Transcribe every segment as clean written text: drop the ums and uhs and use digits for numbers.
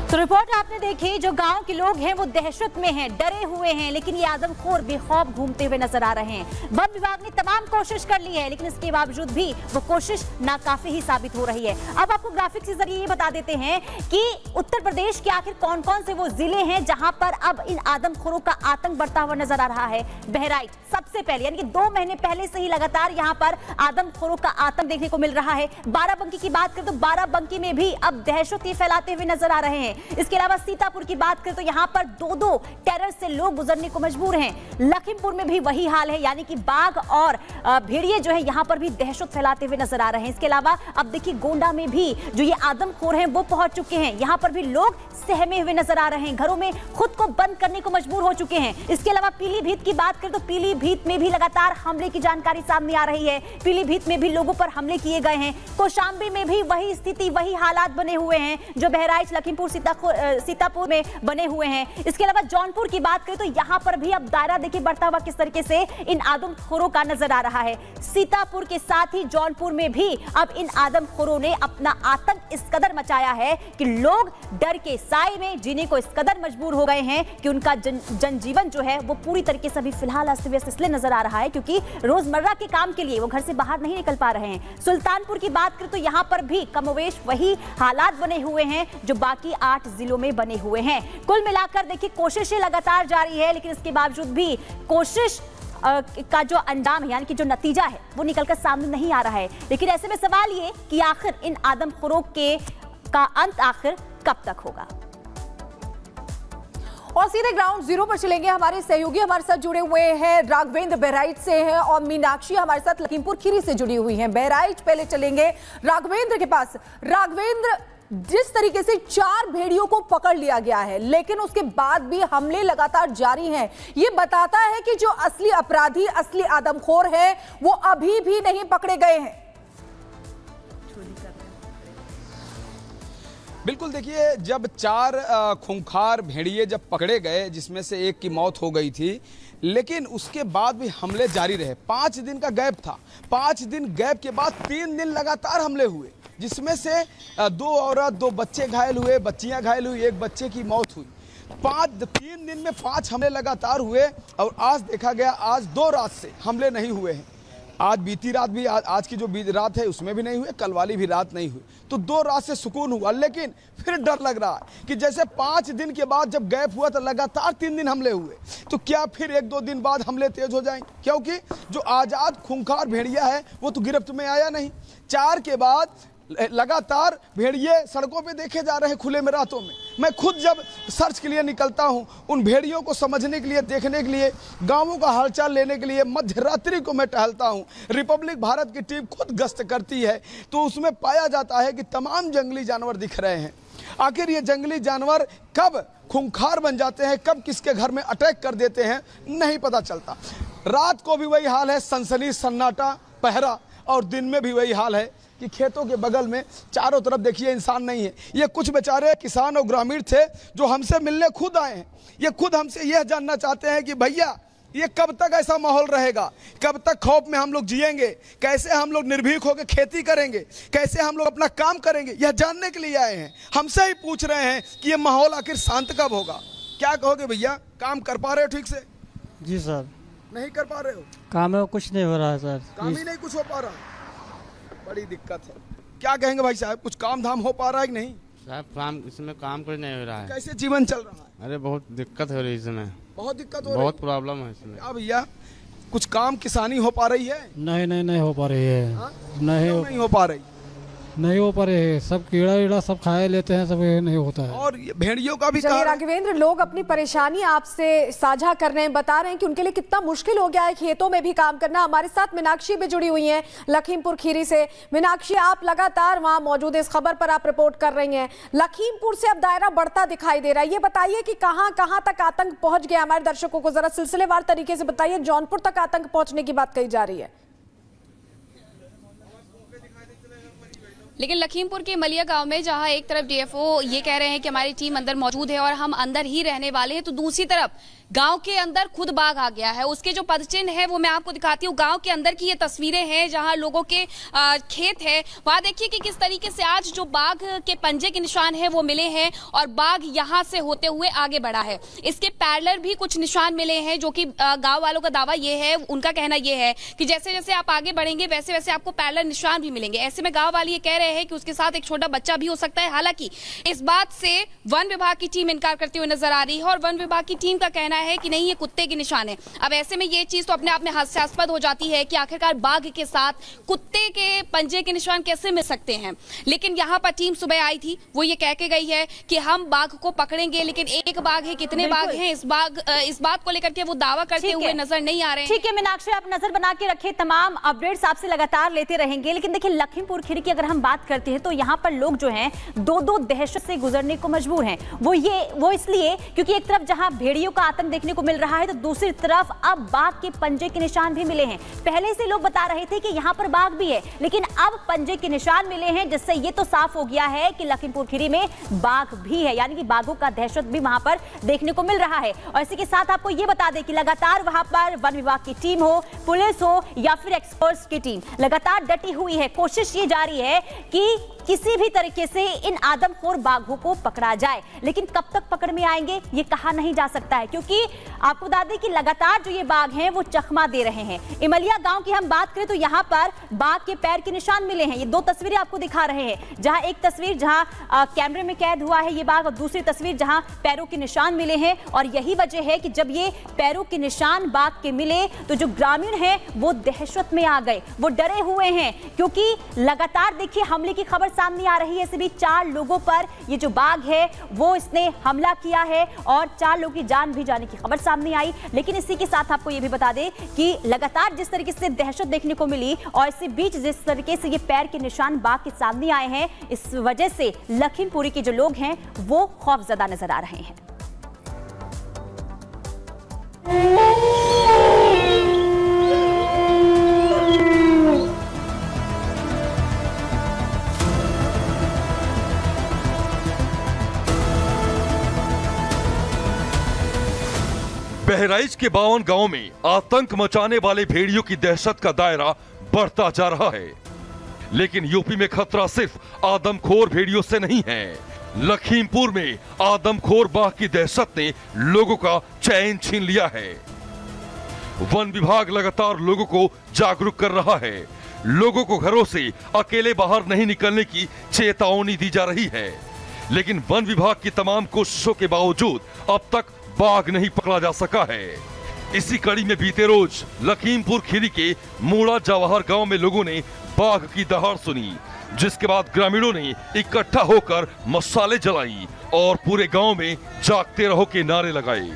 तो रिपोर्ट आपने देखी, जो गांव के लोग हैं वो दहशत में हैं, डरे हुए हैं, लेकिन ये आदमखोर बेखौफ घूमते हुए नजर आ रहे हैं। वन विभाग ने तमाम कोशिश कर ली है, लेकिन इसके बावजूद भी वो कोशिश नाकाफी ही साबित हो रही है। अब आपको ग्राफिक्स के जरिए ये बता देते हैं कि उत्तर प्रदेश के आखिर कौन कौन से वो जिले हैं जहां पर अब इन आदमखोरों का आतंक बढ़ता हुआ नजर आ रहा है। बहराइच सबसे पहले, यानी कि 2 महीने पहले से ही लगातार यहां पर आदमखोरों का आतंक देखने को मिल रहा है। बाराबंकी की बात करें तो बाराबंकी में भी अब दहशत फैलाते हुए नजर आ रहे हैं। इसके अलावा सीतापुर की बात करें तो यहां पर 2 टेरर से लोग गुजरने को मजबूर हैं। लखीमपुर में भी वही हाल है, यानी कि बाघ और भेड़िए जो है यहां पर भी दहशत फैलाते हुए नजर आ रहे हैं। इसके अलावा अब देखिए गोंडा में भी जो ये आदमखोर हैं वो पहुंच चुके हैं। यहां पर भी लोग सहमे हुए नजर आ रहे हैं, घरों में खुद को बंद करने को मजबूर हो चुके हैं। इसके अलावा पीलीभीत की बात करें तो पीलीभीत में भी लगातार हमले की जानकारी सामने आ रही है। पीलीभीत में भी लोगों पर हमले किए गए हैं। कौशाम्बी में भी वही स्थिति, वही हालात बने हुए हैं जो बहराइच, लखीमपुर, सीतापुर में बने हुए हैं। इसके अलावा जौनपुर की बात करें तो यहां पर भी अब दायरा देखिए बढ़ता हुआ किस तरीके से इन आदमखोरों का नजर आ रहा है। सीतापुर के साथ ही जौनपुर में भी अब इन आदमखोरों ने अपना आतंक इस कदर मचाया है कि लोग डर के साए में जीने को इस कदर मजबूर हो गए हैं कि उनका जनजीवन जो है वो पूरी तरीके से अभी फिलहाल अस्त व्यस्त इसलिए नजर आ रहा है क्योंकि रोजमर्रा के काम के लिए वो घर से बाहर नहीं निकल पा रहे हैं। सुल्तानपुर की बात करें तो यहां पर भी कमोवेश वही हालात बने हुए हैं जो बाकी 8 जिलों में बने हुए हैं। कुल मिलाकर देखिए कोशिशें लगातार जारी है, लेकिन इसके बावजूद भी कोशिश का जो अंजाम है, यानी कि जो नतीजा है वो निकलकर सामने नहीं आ रहा है। लेकिन ऐसे में सवाल ये कि आखिर इन आदमखोरों का अंत आखिर कब तक होगा। और सीधे ग्राउंड जीरो पर चलेंगे। हमारे सहयोगी हमारे साथ जुड़े हुए हैं, राघवेंद्र बहराइच से हैं और मीनाक्षी हमारे साथ लखीमपुर खीरी से जुड़ी हुई हैं। बहराइच पहले चलेंगे राघवेंद्र के पास। राघवेंद्र, जिस तरीके से 4 भेड़ियों को पकड़ लिया गया है, लेकिन उसके बाद भी हमले लगातार जारी हैं, ये बताता है कि जो असली अपराधी, असली आदमखोर है वो अभी भी नहीं पकड़े गए हैं। बिल्कुल, देखिए, जब 4 खूंखार भेड़िए जब पकड़े गए, जिसमें से एक की मौत हो गई थी, लेकिन उसके बाद भी हमले जारी रहे। 5 दिन का गैप था। 5 दिन गैप के बाद 3 दिन लगातार हमले हुए, जिसमें से 2 औरत, 2 बच्चे घायल हुए, बच्चियां घायल हुई, एक बच्चे की मौत हुई। 3 दिन में 5 हमले लगातार हुए और आज देखा गया, आज 2 रात से हमले नहीं हुए हैं। आज बीती रात भी, आज की जो रात है उसमें भी नहीं हुए, कल वाली भी रात नहीं हुई, तो 2 रात से सुकून हुआ। लेकिन फिर डर लग रहा है कि जैसे 5 दिन के बाद जब गैप हुआ तो लगातार 3 दिन हमले हुए, तो क्या फिर 1-2 दिन बाद हमले तेज हो जाएंगे? क्योंकि जो आज़ाद खूंखार भेड़िया है वो तो गिरफ्त में आया नहीं। 4 के बाद लगातार भेड़िए सड़कों पे देखे जा रहे हैं खुले में, रातों में। मैं खुद जब सर्च के लिए निकलता हूं, उन भेड़ियों को समझने के लिए, देखने के लिए, गांवों का हालचाल लेने के लिए मध्य रात्रि को मैं टहलता हूं। रिपब्लिक भारत की टीम खुद गश्त करती है, तो उसमें पाया जाता है कि तमाम जंगली जानवर दिख रहे हैं। आखिर ये जंगली जानवर कब खूंखार बन जाते हैं, कब किसके घर में अटैक कर देते हैं, नहीं पता चलता। रात को भी वही हाल है, सनसनी सन्नाटा पहरा, और दिन में भी वही हाल है कि खेतों के बगल में चारों तरफ देखिए इंसान नहीं है। ये कुछ बेचारे किसान और ग्रामीण थे जो हमसे मिलने खुद आए हैं। ये खुद हमसे यह जानना चाहते हैं कि भैया ये कब तक ऐसा माहौल रहेगा, कब तक खौफ में हम लोग जिएंगे, कैसे हम लोग निर्भीक होकर खेती करेंगे, कैसे हम लोग अपना काम करेंगे, यह जानने के लिए आए हैं। हमसे ही पूछ रहे हैं कि ये माहौल आखिर शांत कब होगा। क्या कहोगे भैया, काम कर पा रहे हो ठीक से? जी सर। नहीं कर पा रहे हो? काम है कुछ नहीं हो रहा है सर, काम ही नहीं कुछ हो पा रहा, बड़ी दिक्कत है। क्या कहेंगे भाई साहब, कुछ काम धाम हो पा रहा है कि नहीं? साहब काम, इसमें काम कुछ नहीं हो रहा है। कैसे जीवन चल रहा है? अरे बहुत दिक्कत हो रही है इसमें, बहुत दिक्कत हो रही है, बहुत प्रॉब्लम है इसमें। क्या भैया, कुछ काम किसानी हो पा रही है? नहीं हो पा रही है। नहीं हो पा रही, नहीं हो पा रहे हैं। सब कीड़ा वीड़ा सब खाए लेते हैं, सब नहीं होता है। और ये भेड़ियों का भी चलिए राघवेंद्र, लोग अपनी परेशानी आपसे साझा कर रहे हैं, बता रहे हैं कि उनके लिए कितना मुश्किल हो गया है खेतों में भी काम करना। हमारे साथ मीनाक्षी भी जुड़ी हुई हैं लखीमपुर खीरी से। मीनाक्षी, आप लगातार वहां मौजूद है, इस खबर पर आप रिपोर्ट कर रही हैं। लखीमपुर से अब दायरा बढ़ता दिखाई दे रहा है, ये बताइए कि कहां तक आतंक पहुंच गया? हमारे दर्शकों को जरा सिलसिलेवार तरीके से बताइए। जौनपुर तक आतंक पहुंचने की बात कही जा रही है। लेकिन लखीमपुर के मलिया गांव में जहां एक तरफ डीएफओ ये कह रहे हैं कि हमारी टीम अंदर मौजूद है और हम अंदर ही रहने वाले हैं, तो दूसरी तरफ गांव के अंदर खुद बाघ आ गया है। उसके जो पदचिन्ह है वो मैं आपको दिखाती हूँ। गांव के अंदर की ये तस्वीरें हैं जहां लोगों के खेत है। वहां देखिए कि किस तरीके से आज जो बाघ के पंजे के निशान है वो मिले हैं और बाघ यहां से होते हुए आगे बढ़ा है। इसके पैरेलल भी कुछ निशान मिले हैं, जो कि गांव वालों का दावा ये है, उनका कहना ये है कि जैसे जैसे आप आगे बढ़ेंगे वैसे वैसे आपको पैरेलल निशान भी मिलेंगे। ऐसे में गांव वाले ये कह रहे हैं कि उसके साथ एक छोटा बच्चा भी हो सकता है। हालांकि इस बात से वन विभाग की टीम इनकार करती हुई नजर आ रही है और वन विभाग की टीम का कहना है कि नहीं, ये कुत्ते के निशान है। अब ऐसे में ये चीज तो अपने आप में हास्यास्पद हो जाती है कि आखिरकार बाघ के साथ कुत्ते के पंजे के निशान कैसे मिल सकते हैं। लेकिन यहाँ पर टीम सुबह आई थी, वो ये कह के गई है कि हम बाघ को पकड़ेंगे, लेकिन एक बाघ है, कितने बाघ हैं इस बात को लेकर के वो दावा करते हुए नजर नहीं आ रहे हैं। ठीक है मीनाक्षी, आप नजर बना के रखे, तमाम अपडेट्स आपसे लगातार लेते रहेंगे। लेकिन देखिए लखीमपुर खीरी की अगर हम बात करते हैं तो यहाँ पर लोग जो हैं दो दहशत से गुजरने को मजबूर हैं। वो इसलिए क्योंकि एक तरफ जहां भेड़ियों का आतंक देखने को मिल रहा है तो दूसरी तरफ अब बाघ के पंजे के निशान भी मिले हैं। पहले से लोग बता रहे थे कि यहाँ पर बाघ भी है, लेकिन अब पंजे के निशान मिले हैं, जिससे ये तो साफ हो गया है कि लखीमपुर खीरी में बाघ भी है, यानी कि बाघों का दहशत भी वहां पर देखने को मिल रहा है। और इसी के साथ आपको ये बता दें कि लगातार वहां पर वन विभाग की टीम हो, पुलिस हो या फिर एक्सपर्ट्स की टीम लगातार डटी हुई है। कोशिश ये जारी है कि किसी भी तरीके से इन आदमखोर बाघों को पकड़ा जाए, लेकिन कब तक पकड़ में आएंगे ये कहा नहीं जा सकता है, क्योंकि आपको बता दें कि लगातार जो ये बाघ हैं वो चकमा दे रहे हैं। इमलिया गांव की हम बात करें तो यहाँ पर बाघ के पैर के निशान मिले हैं। ये दो तस्वीरें आपको दिखा रहे हैं, जहां एक तस्वीर जहां कैमरे में कैद हुआ है ये बाघ और दूसरी तस्वीर जहां पैरों के निशान मिले हैं। और यही वजह है कि जब ये पैरों के निशान बाघ के मिले तो जो ग्रामीण हैं वो दहशत में आ गए, वो डरे हुए हैं, क्योंकि लगातार देखिए हमले की खबर सामने आ रही है। ऐसे भी 4 लोगों पर ये जो बाघ है वो इसने हमला किया है और 4 लोगों की जान भी जाने की खबर सामने आई। लेकिन इसी के साथ आपको ये भी बता दें कि लगातार जिस तरीके से दहशत देखने को मिली और इसी बीच जिस तरीके से ये पैर के निशान बाघ के सामने आए हैं, इस वजह से लखीमपुरी के जो लोग हैं वो खौफजदा नजर आ रहे हैं। बहराइच के 52 गांव में आतंक मचाने वाले भेड़ियों की दहशत का दायरा बढ़ता जा रहा है। लेकिन यूपी में खतरा सिर्फ आदमखोर भेड़ियों से नहीं है। लखीमपुर में आदमखोर बाघ की दहशत ने लोगों का चैन छीन लिया है। वन विभाग लगातार लोगों को जागरूक कर रहा है। लोगों को घरों से अकेले बाहर नहीं निकलने की चेतावनी दी जा रही है, लेकिन वन विभाग की तमाम कोशिशों के बावजूद अब तक बाघ नहीं पकड़ा जा सका है। इसी कड़ी में बीते रोज लखीमपुर खीरी के मूड़ा जवाहर गांव में लोगों ने बाघ की दहाड़ सुनी, जिसके बाद ग्रामीणों ने इकट्ठा होकर मशालें जलाई और पूरे गांव में जागते रहो के नारे लगाए।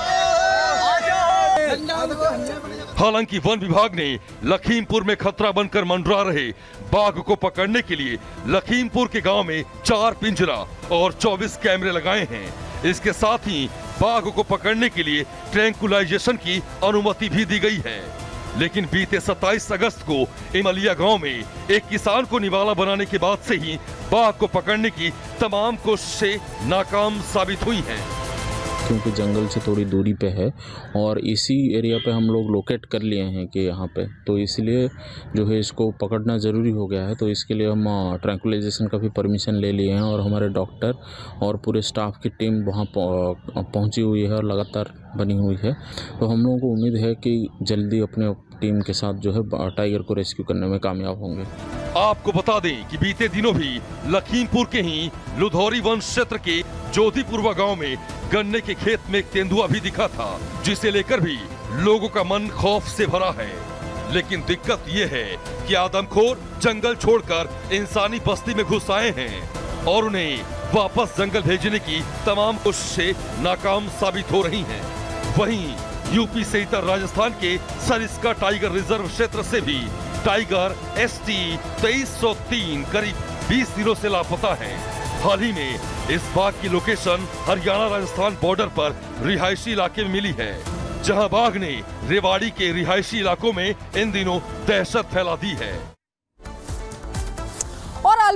हालांकि वन विभाग ने लखीमपुर में खतरा बनकर मंडरा रहे बाघ को पकड़ने के लिए लखीमपुर के गांव में 4 पिंजरा और 24 कैमरे लगाए हैं। इसके साथ ही बाघ को पकड़ने के लिए ट्रैंकुलाइजेशन की अनुमति भी दी गई है। लेकिन बीते 27 अगस्त को इमलिया गांव में एक किसान को निवाला बनाने के बाद से ही बाघ को पकड़ने की तमाम कोशिशें नाकाम साबित हुई हैं। क्योंकि जंगल से थोड़ी दूरी पे है और इसी एरिया पे हम लोग लोकेट कर लिए हैं कि यहाँ पे, तो इसलिए जो है इसको पकड़ना ज़रूरी हो गया है। तो इसके लिए हम ट्रैंकुलाइजेशन का भी परमिशन ले लिए हैं और हमारे डॉक्टर और पूरे स्टाफ की टीम वहाँ पहुँची हुई है और लगातार बनी हुई है। तो हम लोगों को उम्मीद है कि जल्दी अपने टीम के साथ जो है टाइगर को रेस्क्यू करने में कामयाब होंगे। आपको बता दें कि बीते दिनों भी लखीमपुर के ही लुधौरी वन क्षेत्र के ज्योतिपुरवा गांव में गन्ने के खेत में एक तेंदुआ भी दिखा था, जिसे लेकर भी लोगों का मन खौफ से भरा है। लेकिन दिक्कत ये है कि आदमखोर जंगल छोड़कर इंसानी बस्ती में घुस आए हैं और उन्हें वापस जंगल भेजने की तमाम कोशिशें नाकाम साबित हो रही हैं। वहीं यूपी से इतर राजस्थान के सरिस्का टाइगर रिजर्व क्षेत्र से भी टाइगर ST 2303 करीब 20 दिनों से लापता है। हाल ही में इस बाघ की लोकेशन हरियाणा राजस्थान बॉर्डर पर रिहायशी इलाके में मिली है, जहां बाघ ने रेवाड़ी के रिहायशी इलाकों में इन दिनों दहशत फैला दी है। और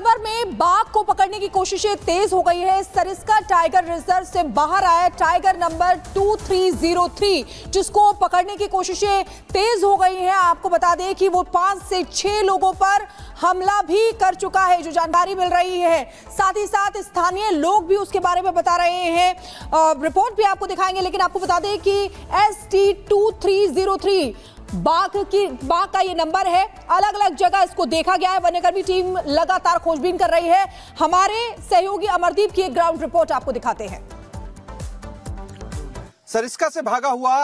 अलवर में बाघ को पकड़ने की कोशिशें तेज हो गई है। सरिस्का टाइगर रिजर्व से बाहर आया टाइगर नंबर 2303, जिसको पकड़ने की कोशिशें तेज हो गई हैं। आपको बता दें कि वो 5 से 6 लोगों पर हमला भी कर चुका है, जो जानकारी मिल रही है। साथ ही साथ स्थानीय लोग भी उसके बारे में बता रहे हैं। रिपोर्ट भी आपको दिखाएंगे, लेकिन आपको बता दें कि ST2303 बाघ का ये नंबर है। अलग अलग जगह इसको देखा गया है। वन्यकर्मी टीम लगातार खोजबीन कर रही है। हमारे सहयोगी अमरदीप की एक ग्राउंड रिपोर्ट आपको दिखाते हैं। सरिस्का से भागा हुआ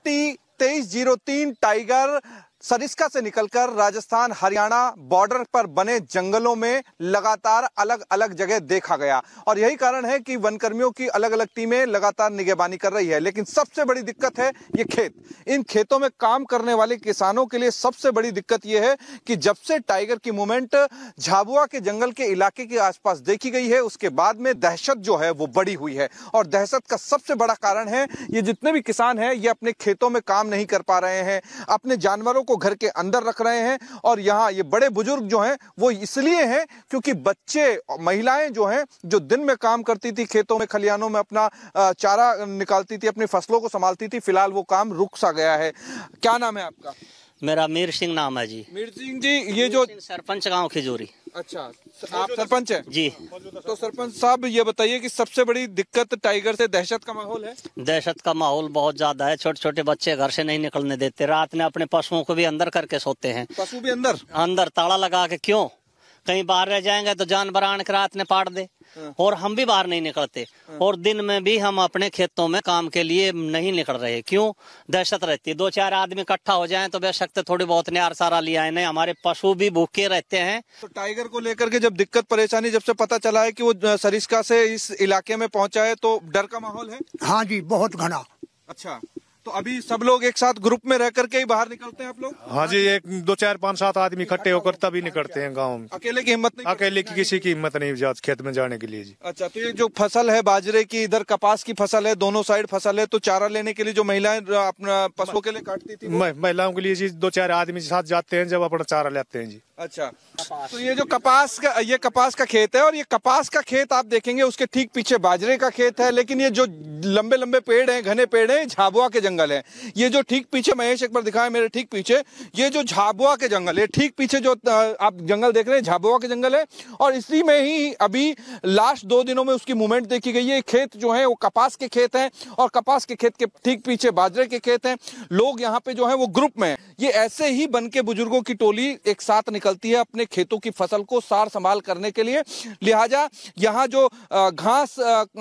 ST2303 टाइगर सरिस्का से निकलकर राजस्थान हरियाणा बॉर्डर पर बने जंगलों में लगातार अलग अलग जगह देखा गया, और यही कारण है कि वनकर्मियों की अलग अलग टीमें लगातार निगहबानी कर रही है। लेकिन सबसे बड़ी दिक्कत है ये खेत। इन खेतों में काम करने वाले किसानों के लिए सबसे बड़ी दिक्कत यह है कि जब से टाइगर की मूवमेंट झाबुआ के जंगल के इलाके के आसपास देखी गई है, उसके बाद में दहशत जो है वो बढ़ी हुई है। और दहशत का सबसे बड़ा कारण है ये जितने भी किसान हैं ये अपने खेतों में काम नहीं कर पा रहे हैं, अपने जानवरों को घर के अंदर रख रहे हैं। और यहाँ ये बड़े बुजुर्ग जो हैं वो इसलिए हैं क्योंकि बच्चे, महिलाएं जो हैं जो दिन में काम करती थी, खेतों में खलिहानों में अपना चारा निकालती थी, अपनी फसलों को संभालती थी, फिलहाल वो काम रुक सा गया है। क्या नाम है आपका? मेरा मीर सिंह नाम है जी। मीर सिंह जी, ये जो सरपंच गांव खिजूरी। अच्छा, आप सरपंच हैं जी। तो सरपंच साहब ये बताइए कि सबसे बड़ी दिक्कत टाइगर से दहशत का माहौल है। दहशत का माहौल बहुत ज्यादा है। छोटे छोटे बच्चे घर से नहीं निकलने देते। रात में अपने पशुओं को भी अंदर करके सोते हैं। पशु भी अंदर ताला लगा के। क्यों? कहीं बाहर रह जाएंगे तो जानवर आने के रात ने पाट दे। और हम भी बाहर नहीं निकलते। और दिन में भी हम अपने खेतों में काम के लिए नहीं निकल रहे। क्यों? दहशत रहती है। 2-4 आदमी इकट्ठा हो जाएं तो बेशक थोड़ी बहुत न्यार सारा लिया है। हमारे पशु भी भूखे रहते हैं। तो टाइगर को लेकर के जब दिक्कत परेशानी जब से पता चला है कि वो सरिस्का से इस इलाके में पहुंचा है, तो डर का माहौल है? हाँ जी, बहुत घना। अच्छा, तो अभी सब लोग एक साथ ग्रुप में रह करके ही बाहर निकलते हैं आप लोग? हाँ जी, 1, 2, 4, 5, 7 आदमी इकट्ठे होकर तभी निकलते हैं गांव में। अकेले की हिम्मत नहीं? अकेले की किसी की हिम्मत नहीं खेत में जाने के लिए जी। अच्छा, तो ये जो फसल है बाजरे की, इधर कपास की फसल है, दोनों साइड फसल है, तो चारा लेने के लिए जो महिलाएं अपना पशुओं के लिए काटती थी, महिलाओं के लिए जी 2-4 आदमी साथ जाते हैं जब अपना चारा लेते हैं जी। अच्छा, तो ये जो कपास का खेत है, और ये कपास का खेत आप देखेंगे उसके ठीक पीछे बाजरे का खेत है। लेकिन ये जो लंबे लंबे पेड़ हैं, घने पेड़ हैं, झाबुआ के जंगल है। ये जो ठीक पीछे, महेश एक बार दिखाएं मेरे ठीक पीछे, ये जो झाबुआ के जंगल है, ठीक पीछे जो आप जंगल देख रहे हैं झाबुआ के जंगल है। और इसी में ही अभी लास्ट 2 दिनों में उसकी मूवमेंट देखी गई है। खेत जो है वो कपास के खेत हैं, और कपास के खेत के ठीक पीछे बाजरे के खेत हैं। लोग यहाँ पे जो है वो ग्रुप में, ये ऐसे ही बन के बुजुर्गों की टोली एक साथ निकलती है अपने खेतों की फसल को सार संभाल करने के लिए। लिहाजा यहाँ जो घास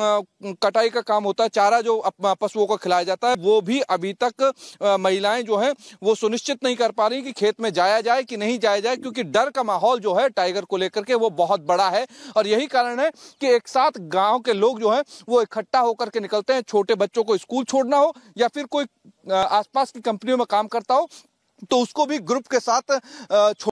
कटाई का काम होता है, चारा जो पशुओं को खिलाया जाता है, वो भी अभी तक महिलाएं जो हैं वो सुनिश्चित नहीं कर पा रही कि खेत में जाया जाए कि नहीं जाया जाए, क्योंकि डर का माहौल जो है टाइगर को लेकर के वो बहुत बड़ा है। और यही कारण है कि एक साथ गांव के लोग जो हैं वो इकट्ठा होकर के निकलते हैं। छोटे बच्चों को स्कूल छोड़ना हो या फिर कोई आसपास की कंपनियों में काम करता हो, तो उसको भी ग्रुप के साथ